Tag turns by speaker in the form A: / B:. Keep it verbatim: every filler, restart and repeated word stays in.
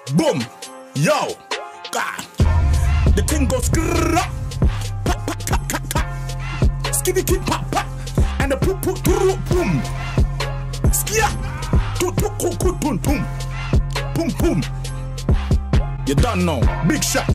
A: Boom. Yo. God. The thing goes skrrrr. Pop, pop, pop, pop, pop. Skitty kid pop, pop. And the poop, poop, poop, boom. Skia. Toot, toot, toot, toot, boom, boom. Boom, boom. You done know. Big shot.